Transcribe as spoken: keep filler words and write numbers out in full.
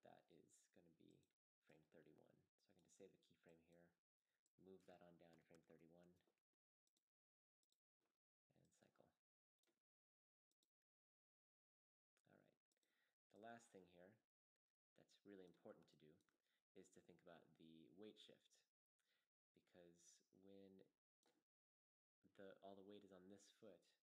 that is going to be frame thirty-one. So I can just save the keyframe here, move that on down to frame thirty-one, and cycle. All right. The last thing here that's really important to do is to think about the weight shift, because when the all the weight is on this foot,